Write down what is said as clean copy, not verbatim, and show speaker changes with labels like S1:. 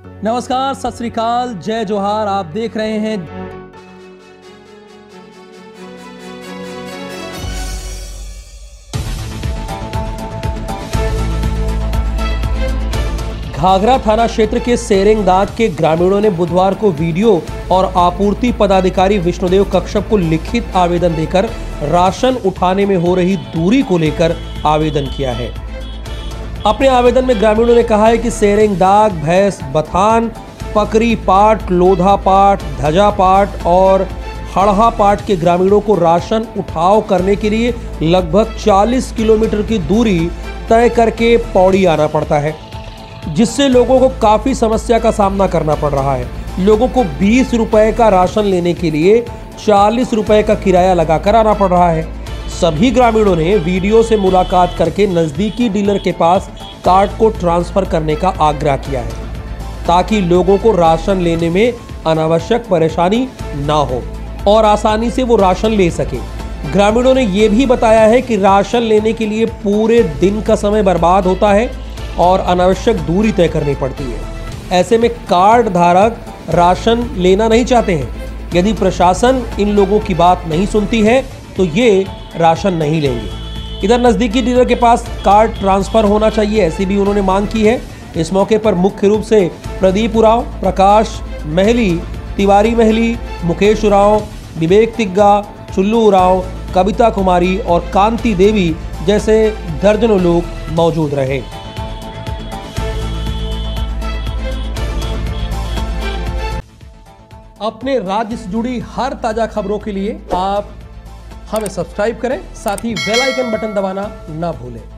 S1: नमस्कार, सत श्री अकाल, जय जोहार। आप देख रहे हैं घाघरा थाना क्षेत्र के सेरेंगदाग के ग्रामीणों ने बुधवार को वीडियो और आपूर्ति पदाधिकारी विष्णुदेव कश्यप को लिखित आवेदन देकर राशन उठाने में हो रही दूरी को लेकर आवेदन किया है। अपने आवेदन में ग्रामीणों ने कहा है कि सेरेंगदाग, भैंस बथान, पकरी पाट, लोधा पाट, धजा पाट और हड़हा पाट के ग्रामीणों को राशन उठाव करने के लिए लगभग 40 किलोमीटर की दूरी तय करके पौड़ी आना पड़ता है, जिससे लोगों को काफी समस्या का सामना करना पड़ रहा है। लोगों को 20 रुपए का राशन लेने के लिए 40 रुपए का किराया लगाकर आना पड़ रहा है। सभी ग्रामीणों ने वीडियो से मुलाकात करके नजदीकी डीलर के पास कार्ड को ट्रांसफर करने का आग्रह किया है, ताकि लोगों को राशन लेने में अनावश्यक परेशानी ना हो और आसानी से वो राशन ले सके। ग्रामीणों ने ये भी बताया है कि राशन लेने के लिए पूरे दिन का समय बर्बाद होता है और अनावश्यक दूरी तय करनी पड़ती है। ऐसे में कार्ड धारक राशन लेना नहीं चाहते हैं। यदि प्रशासन इन लोगों की बात नहीं सुनती है तो ये राशन नहीं लेंगे। इधर नजदीकी डीलर के पास कार्ड ट्रांसफर होना चाहिए, ऐसी भी उन्होंने मांग की है। इस मौके पर मुख्य रूप से प्रदीप उरांव, प्रकाश महली, तिवारी महली, मुकेश उरांव, विवेक तिग्गा, चुल्लू उरांव, कविता कुमारी और कांति देवी जैसे दर्जनों लोग मौजूद रहे। अपने राज्य से जुड़ी हर ताजा खबरों के लिए आप हमें सब्सक्राइब करें, साथ ही बेल आइकन बटन दबाना ना भूलें।